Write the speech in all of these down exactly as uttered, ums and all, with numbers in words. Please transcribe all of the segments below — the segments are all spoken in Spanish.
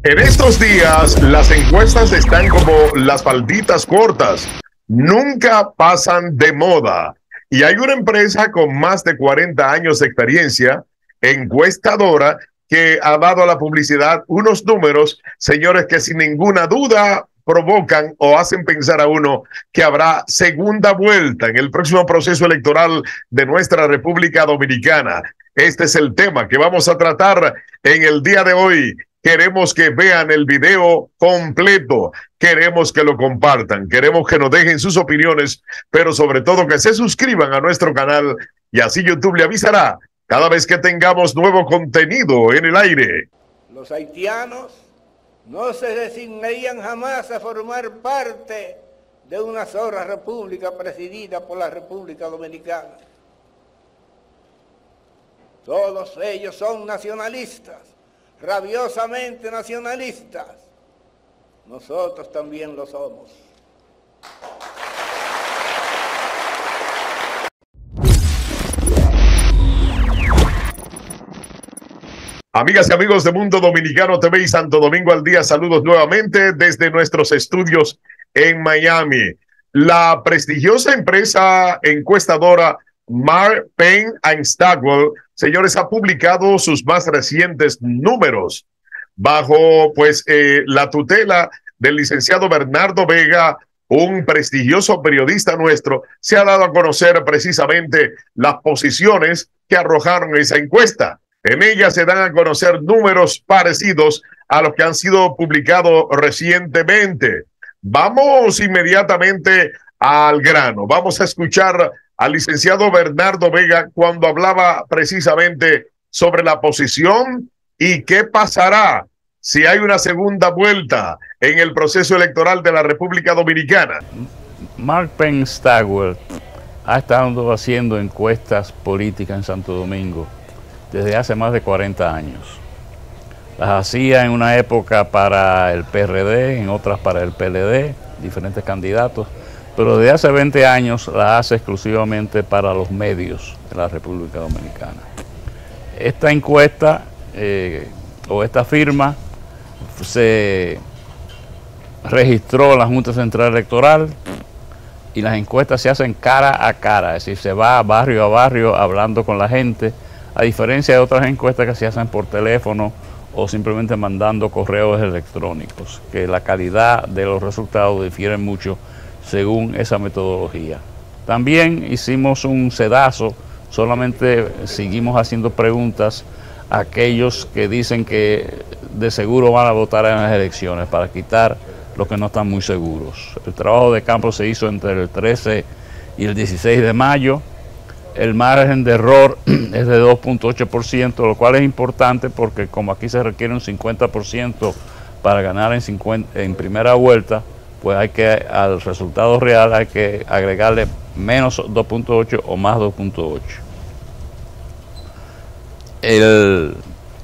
En estos días, las encuestas están como las falditas cortas, nunca pasan de moda. Y hay una empresa con más de cuarenta años de experiencia, encuestadora, que ha dado a la publicidad unos números, señores, que sin ninguna duda provocan o hacen pensar a uno que habrá segunda vuelta en el próximo proceso electoral de nuestra República Dominicana. Este es el tema que vamos a tratar en el día de hoy. Queremos que vean el video completo, queremos que lo compartan, queremos que nos dejen sus opiniones, pero sobre todo que se suscriban a nuestro canal y así YouTube le avisará cada vez que tengamos nuevo contenido en el aire. Los haitianos no se resignarían jamás a formar parte de una sola república presidida por la República Dominicana. Todos ellos son nacionalistas, rabiosamente nacionalistas. Nosotros también lo somos. Amigas y amigos de Mundo Dominicano T V y Santo Domingo al Día, saludos nuevamente desde nuestros estudios en Miami. La prestigiosa empresa encuestadora Mark Penn and Stagwell, señores, ha publicado sus más recientes números bajo pues eh, la tutela del licenciado Bernardo Vega, un prestigioso periodista nuestro. Se ha dado a conocer precisamente las posiciones que arrojaron esa encuesta. En ella se dan a conocer números parecidos a los que han sido publicados recientemente. Vamos inmediatamente al grano. Vamos a escuchar al licenciado Bernardo Vega cuando hablaba precisamente sobre la posición y qué pasará si hay una segunda vuelta en el proceso electoral de la República Dominicana. Mark Penn Stagwell ha estado haciendo encuestas políticas en Santo Domingo desde hace más de cuarenta años. Las hacía en una época para el P R D, en otras para el P L D, diferentes candidatos, pero desde hace veinte años las hace exclusivamente para los medios de la República Dominicana. Esta encuesta eh, o esta firma se registró en la Junta Central Electoral y las encuestas se hacen cara a cara, es decir, se va barrio a barrio hablando con la gente, a diferencia de otras encuestas que se hacen por teléfono o simplemente mandando correos electrónicos, que la calidad de los resultados difiere mucho según esa metodología. También hicimos un sedazo, solamente seguimos haciendo preguntas a aquellos que dicen que de seguro van a votar en las elecciones para quitar los que no están muy seguros. El trabajo de campo se hizo entre el trece y el dieciséis de mayo. El margen de error es de dos punto ocho por ciento, lo cual es importante porque como aquí se requiere un cincuenta por ciento para ganar en, cincuenta, en primera vuelta, pues hay que, al resultado real hay que agregarle menos dos punto ocho o más dos punto ocho. El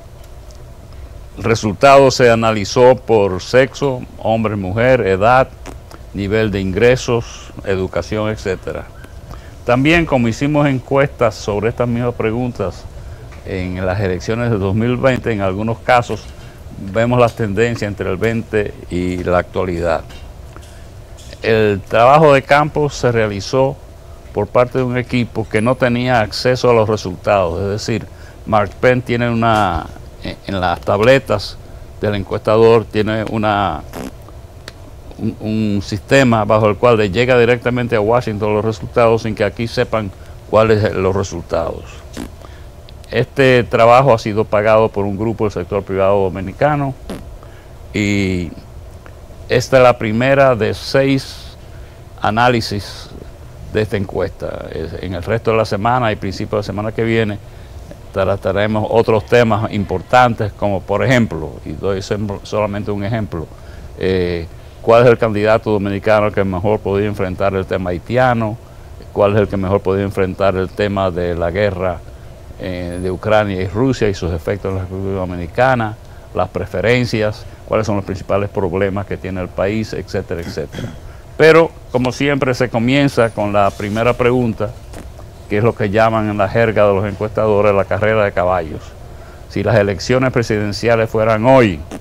resultado se analizó por sexo, hombre, mujer, edad, nivel de ingresos, educación, etcétera. También, como hicimos encuestas sobre estas mismas preguntas en las elecciones de dos mil veinte, en algunos casos vemos las tendencias entre el veinte y la actualidad. El trabajo de campo se realizó por parte de un equipo que no tenía acceso a los resultados, es decir, Mark Penn tiene una, en las tabletas del encuestador, tiene una, un, un sistema bajo el cual le llega directamente a Washington los resultados sin que aquí sepan cuáles son los resultados. Este trabajo ha sido pagado por un grupo del sector privado dominicano y esta es la primera de seis análisis de esta encuesta. En el resto de la semana y principio de la semana que viene trataremos otros temas importantes, como por ejemplo, y doy solamente un ejemplo, eh, cuál es el candidato dominicano que mejor podría enfrentar el tema haitiano, cuál es el que mejor podría enfrentar el tema de la guerra eh, de Ucrania y Rusia y sus efectos en la República Dominicana, las preferencias, cuáles son los principales problemas que tiene el país, etcétera, etcétera. Pero, como siempre, se comienza con la primera pregunta, que es lo que llaman en la jerga de los encuestadores la carrera de caballos. Si las elecciones presidenciales fueran hoy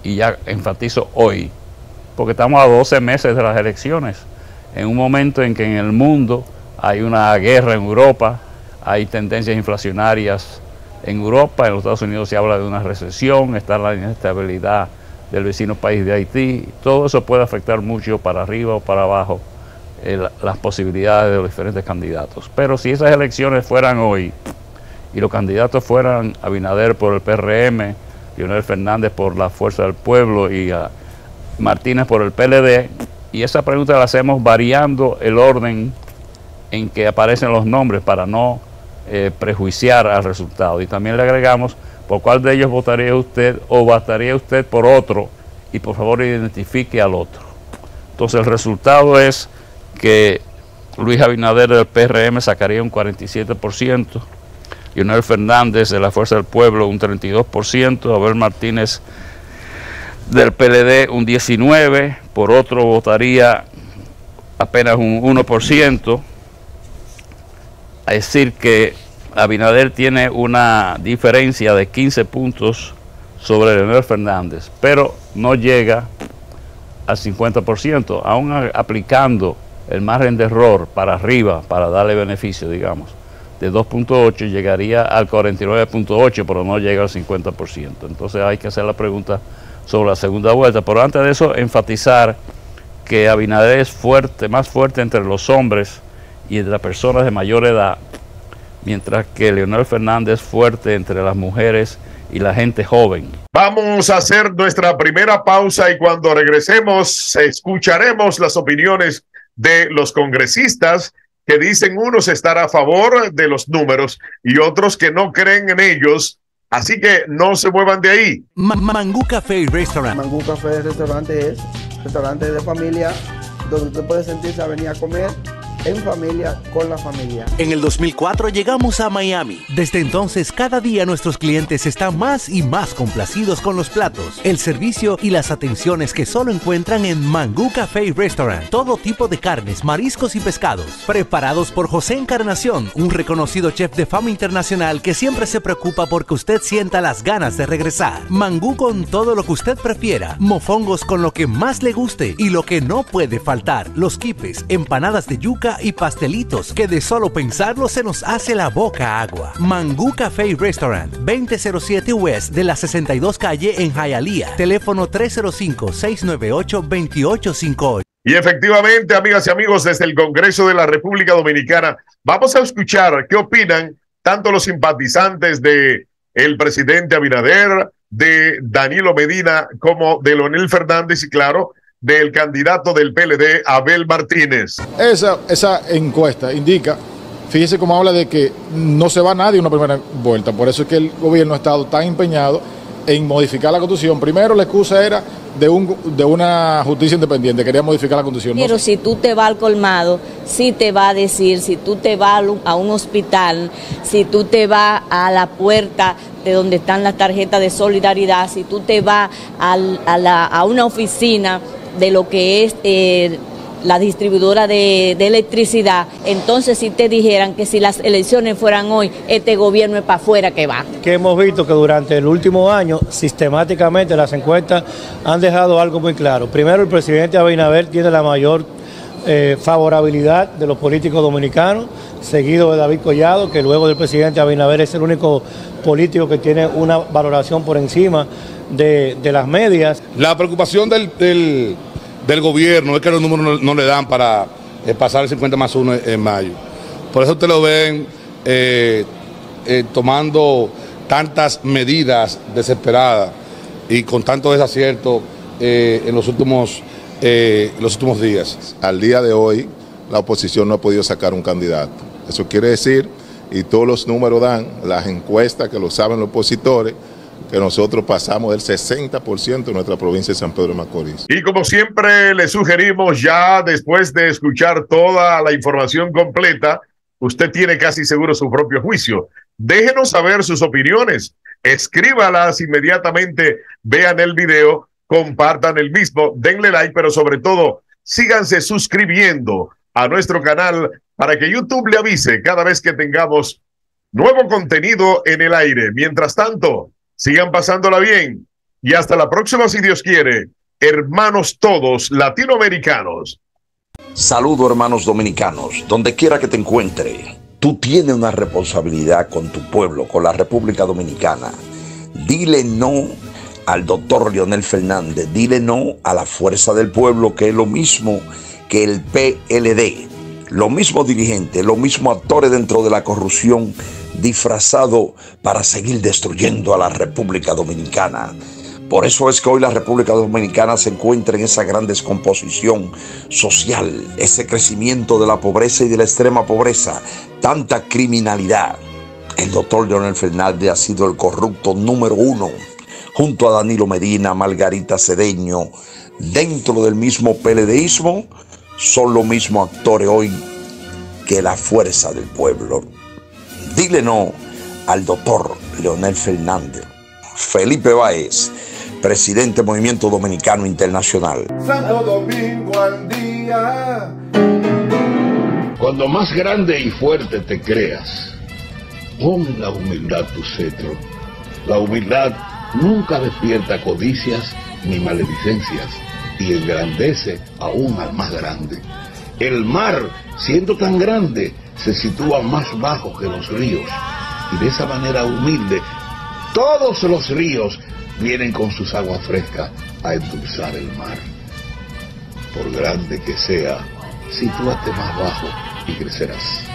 y ya enfatizo hoy, porque estamos a doce meses de las elecciones, en un momento en que en el mundo hay una guerra en Europa, hay tendencias inflacionarias en Europa, en los Estados Unidos se habla de una recesión, está la inestabilidad del vecino país de Haití, todo eso puede afectar mucho para arriba o para abajo eh, las posibilidades de los diferentes candidatos. Pero si esas elecciones fueran hoy y los candidatos fueran Abinader por el P R M, Leonel Fernández por la Fuerza del Pueblo y uh, Martínez por el P L D, y esa pregunta la hacemos variando el orden en que aparecen los nombres para no eh, prejuiciar al resultado, y también le agregamos por cuál de ellos votaría usted o votaría usted por otro, y por favor identifique al otro. Entonces el resultado es que Luis Abinader del P R M sacaría un cuarenta y siete por ciento, Leonel Fernández de la Fuerza del Pueblo un treinta y dos por ciento, Abel Martínez del P L D un diecinueve por ciento, por otro votaría apenas un uno por ciento, es decir que Abinader tiene una diferencia de quince puntos sobre Leonel Fernández, pero no llega al cincuenta por ciento, aún aplicando el margen de error para arriba, para darle beneficio, digamos, de dos punto ocho, llegaría al cuarenta y nueve punto ocho, pero no llega al cincuenta por ciento. Entonces hay que hacer la pregunta sobre la segunda vuelta, pero antes de eso enfatizar que Abinader es fuerte, más fuerte entre los hombres y entre las personas de mayor edad, mientras que Leonel Fernández es fuerte entre las mujeres y la gente joven. Vamos a hacer nuestra primera pausa y cuando regresemos escucharemos las opiniones de los congresistas que dicen unos estar a favor de los números y otros que no creen en ellos. Así que no se muevan de ahí. Mangú Café y Restaurant. Mangú Café y Restaurante es restaurante de familia donde usted puede sentirse a venir a comer en familia, con la familia. En el dos mil cuatro llegamos a Miami. Desde entonces, cada día nuestros clientes están más y más complacidos con los platos, el servicio y las atenciones que solo encuentran en Mangú Café y Restaurant. Todo tipo de carnes, mariscos y pescados, preparados por José Encarnación, un reconocido chef de fama internacional que siempre se preocupa porque usted sienta las ganas de regresar. Mangú con todo lo que usted prefiera, mofongos con lo que más le guste y lo que no puede faltar, los quipes, empanadas de yuca y pastelitos que de solo pensarlo se nos hace la boca agua. Mangú Café y Restaurant, veinte cero siete West de la sesenta y dos calle en Hialeah. Teléfono tres cero cinco, seis nueve ocho, dos ocho cinco ocho. Y efectivamente, amigas y amigos, desde el Congreso de la República Dominicana, vamos a escuchar qué opinan tanto los simpatizantes de el presidente Abinader, de Danilo Medina, como de Leonel Fernández y, claro, del candidato del P L D, Abel Martínez. Esa, esa encuesta indica, fíjese cómo habla de que no se va nadie una primera vuelta, por eso es que el gobierno ha estado tan empeñado en modificar la Constitución. Primero la excusa era de, un, de una justicia independiente, quería modificar la Constitución. Pero no si tú te vas al colmado, si te va a decir, si tú te vas a un hospital, si tú te vas a la puerta de donde están las tarjetas de solidaridad, si tú te vas al, a, la, a una oficina de lo que es eh, la distribuidora de, de electricidad, entonces si te dijeran que si las elecciones fueran hoy, este gobierno es para afuera que va. Que hemos visto que durante el último año, sistemáticamente las encuestas han dejado algo muy claro. Primero, el presidente Abinader tiene la mayor eh, favorabilidad de los políticos dominicanos, seguido de David Collado, que luego del presidente Abinader es el único político que tiene una valoración por encima de, de las medias. La preocupación del, del, del gobierno es que los números no, no le dan para eh, pasar el cincuenta más uno en mayo. Por eso te lo ven eh, eh, tomando tantas medidas desesperadas y con tanto desacierto eh, en los últimos, eh, los últimos días. Al día de hoy, la oposición no ha podido sacar un candidato. Eso quiere decir, y todos los números dan, las encuestas que lo saben los opositores, que nosotros pasamos del sesenta por ciento de nuestra provincia de San Pedro de Macorís. Y como siempre le sugerimos, ya después de escuchar toda la información completa, usted tiene casi seguro su propio juicio. Déjenos saber sus opiniones, escríbalas inmediatamente, vean el video, compartan el mismo, denle like, pero sobre todo, síganse suscribiendo a nuestro canal para que YouTube le avise cada vez que tengamos nuevo contenido en el aire. Mientras tanto, sigan pasándola bien y hasta la próxima si Dios quiere, hermanos todos latinoamericanos. Saludo, hermanos dominicanos, donde quiera que te encuentre. Tú tienes una responsabilidad con tu pueblo, con la República Dominicana. Dile no al doctor Leonel Fernández, dile no a la Fuerza del Pueblo, que es lo mismo que el P L D. Los mismos dirigentes, los mismos actores dentro de la corrupción, disfrazado para seguir destruyendo a la República Dominicana. Por eso es que hoy la República Dominicana se encuentra en esa gran descomposición social, ese crecimiento de la pobreza y de la extrema pobreza, tanta criminalidad. El doctor Leonel Fernández ha sido el corrupto número uno, junto a Danilo Medina, Margarita Cedeño. Dentro del mismo PLDismo, son los mismos actores hoy que la Fuerza del Pueblo. Dile no al doctor Leonel Fernández. Felipe Báez, presidente del Movimiento Dominicano Internacional. Santo Domingo al día. Cuando más grande y fuerte te creas, pon la humildad tu cetro. La humildad nunca despierta codicias ni maledicencias y engrandece aún al más grande. El mar, siendo tan grande, se sitúa más bajo que los ríos, y de esa manera humilde todos los ríos vienen con sus aguas frescas a endulzar el mar. Por grande que sea, sitúate más bajo y crecerás.